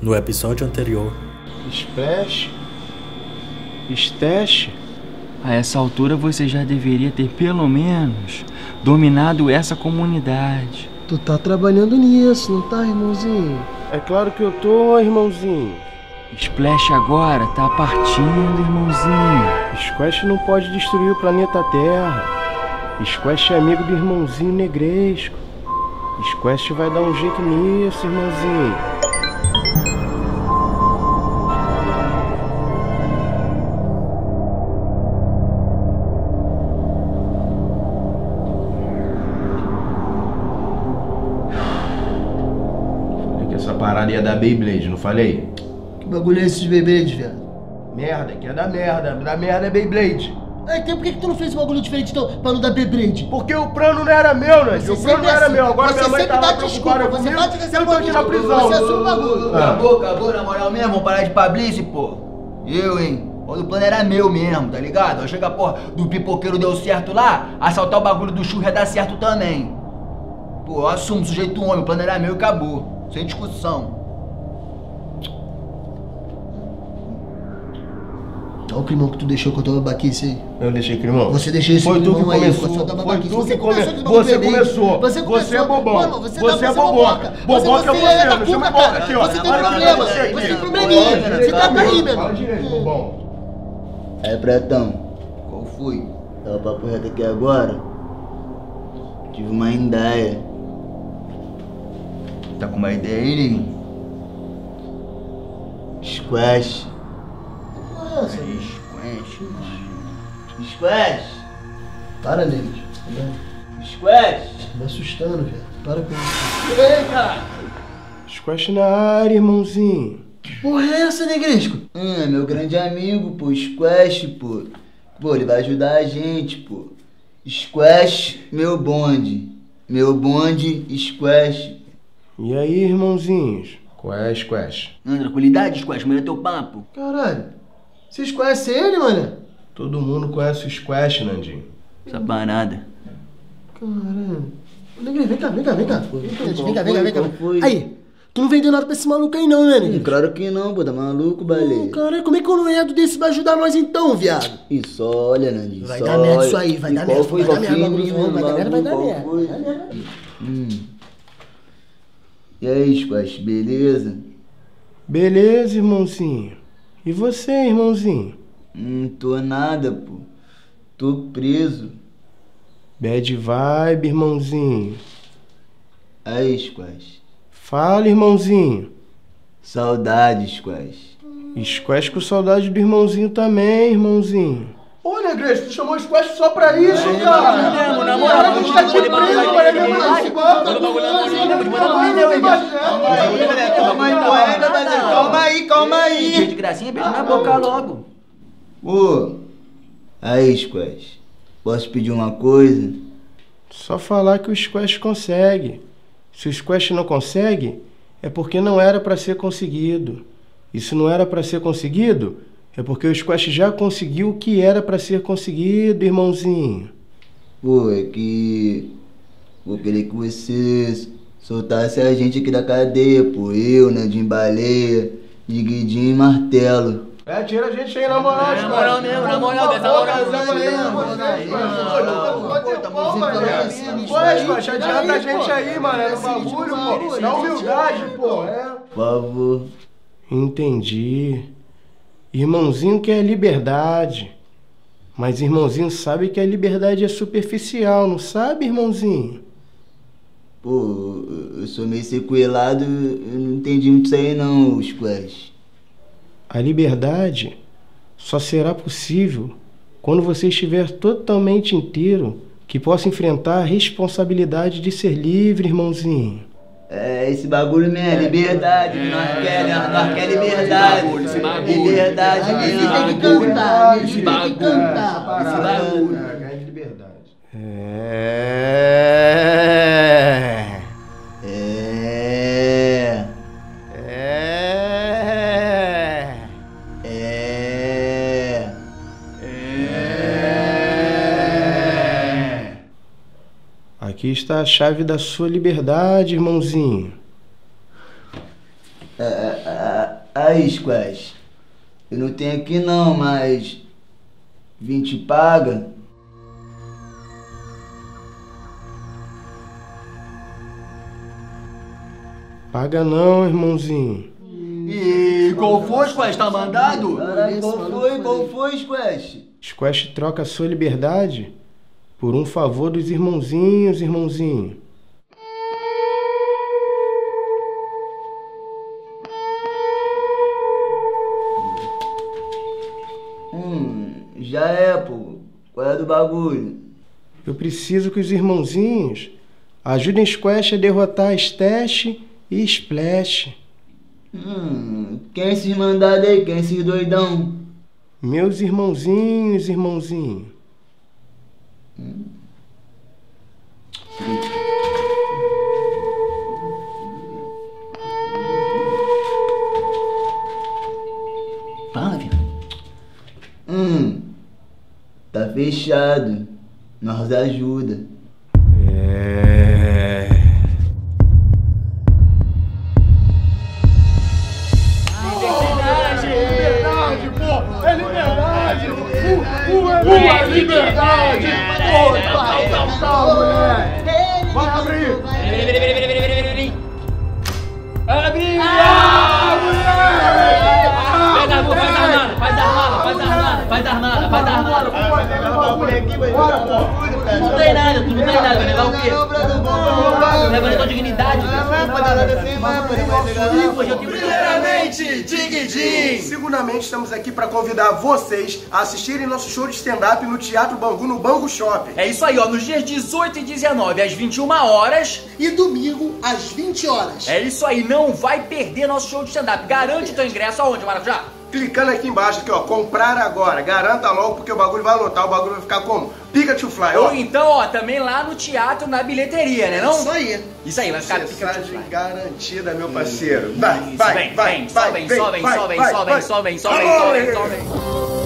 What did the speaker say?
No episódio anterior. Splash? Stash? A essa altura você já deveria ter pelo menos dominado essa comunidade. Tu tá trabalhando nisso, não tá, irmãozinho? É claro que eu tô, irmãozinho. Splash agora tá partindo, irmãozinho. Squash não pode destruir o planeta Terra. Squash é amigo do irmãozinho Negresco. Squash vai dar um jeito nisso, irmãozinho. Falei que essa parada ia dar Beyblade, não falei? Que bagulho é esse de Beyblade, viado? Merda, que é da merda. Da merda é Beyblade. Então por que tu não fez um bagulho diferente então, pra não dar Beyblade? Porque o plano não era meu, né? O plano não era meu. Agora você minha mãe sempre tava dá desculpa, preocupada você comigo. bate nessa Eu tô aqui na prisão. Você assume o bagulho. Acabou, na moral mesmo, vamos parar de pablice, pô. Eu, hein? O plano era meu mesmo, tá ligado? Eu chego a porra do pipoqueiro deu certo lá, assaltar o bagulho do churro ia dar certo também. Pô, eu assumo, sujeito homem, o plano era meu e acabou. Sem discussão. Olha o climão que tu deixou com a tua babaquice aí. Eu deixei climão? Você deixou esse Foi tu que climão aí começou. com a sua Foi babaquice. tu que começou. Você começou. Você é bobão. Mano, você é é boboca. Boboca é você você. é da Não chama cuca, boca cara. aqui, ó. Você tem Olha problema. você Você tem aqui. probleminha. Você tá aí, meu Fala irmão. direito, bobão. Aí, pretão, qual foi? Tava papo reto aqui agora. Tive uma ideia. Tá com uma ideia aí, neguinho? Squash. Squash. Para, nego. Squash. Me assustando, velho. Para com isso. Ei, cara. Squash na área, irmãozinho. Que porra é essa, Negresco? Meu grande amigo, pô. Squash, pô. Pô, ele vai ajudar a gente, pô. Squash, meu bonde. Meu bonde, Squash. E aí, irmãozinhos? Qual é, Squash? Tranquilidade, Squash, melhor teu papo. Caralho. Vocês conhecem ele, mano? Todo mundo conhece o Squash, Nandinho. Essa parada. Caralho. Negresco, vem cá. Vem cá. Vem cá. Foi. Aí, tu não vendeu nada pra esse maluco aí não, né, Negresco? Claro que não, pô, tá maluco, baleia. Caralho, como é que eu não entro desse vai ajudar nós então, viado? Isso, olha, Nandinho. Vai dar merda isso aí, vai dar merda. Vai dar merda. E aí, Squash, beleza? Beleza, irmãozinho. E você, irmãozinho? Tô nada, pô. Tô preso. Bad vibe, irmãozinho. Aí, Squash. Fala, irmãozinho. Saudade, Squash. Squash com saudade do irmãozinho também, irmãozinho. Ô, Negresco, tu chamou o Squash só pra isso, cara? Na moral, a gente tá aqui preso, mano. É mesmo Calma aí. Cheio de gracinha, beijo na boca logo. Ô, aí, Squash. Posso pedir uma coisa? Só falar que o Squash consegue. Se o Squash não consegue, é porque não era pra ser conseguido. E se não era pra ser conseguido, é porque o Squash já conseguiu o que era pra ser conseguido, irmãozinho. Pô, é que... vou querer que você soltasse a gente aqui da cadeia, pô. Eu, Nandinho Baleia, Diguidinho e Martelo. Tira a gente aí na moral, Na moral mesmo, na moral, dessa moral Squash, adianta a gente aí, mano, no bagulho, pô. Na humildade, pô. Por favor. Entendi. Irmãozinho quer liberdade. Mas irmãozinho sabe que a liberdade é superficial, não sabe, irmãozinho? Pô, eu sou meio sequelado, eu não entendi muito isso aí não, Squash. A liberdade só será possível quando você estiver totalmente inteiro, que possa enfrentar a responsabilidade de ser livre, irmãozinho. É, esse bagulho mesmo, é liberdade que nós quer liberdade. Liberdade mesmo. Tem que cantar, Esse tem que bagulho. cantar. Esse bagulho. Aqui está a chave da sua liberdade, irmãozinho. Aí, Squash. Eu não tenho aqui não, mas... 20 paga? Paga não, irmãozinho. E qual foi, Squash? Tá mandado? Caralho, qual foi, Squash? Squash troca a sua liberdade por um favor dos irmãozinhos, irmãozinho. Já é, pô. Qual é do bagulho? Eu preciso que os irmãozinhos ajudem Squash a derrotar Stash e Splash. Quem é esses mandados aí? Quem é esses doidão? Meus irmãozinhos, irmãozinho. Fala, filho. Tá fechado. Nós ajuda. Liberdade, pô! É liberdade! É liberdade! Pô, tá, moleque! Vai abrir! Abre! Faz armada! Bora, pô! Não tem nada, tu não tem nada, vai levar o quê? Leva a tua dignidade. Primeiramente, Ding. Segundamente, estamos aqui para convidar vocês a assistirem nosso show de stand-up no Teatro Bangu, no Bangu Shopping. É isso aí, ó, nos dias 18 e 19 às 21 horas. E domingo, às 20 horas. É isso aí, não vai perder nosso show de stand-up. Garante teu ingresso aonde, Maracujá? Clicando aqui embaixo, aqui ó, comprar agora. Garanta logo, porque o bagulho vai lotar, o bagulho vai ficar como? Pikachu Fly, ó. Ou então, ó, também lá no teatro, na bilheteria, né não? Isso aí. Isso aí, vai ficar Pikachu Fly. Garantida, meu parceiro. Vai.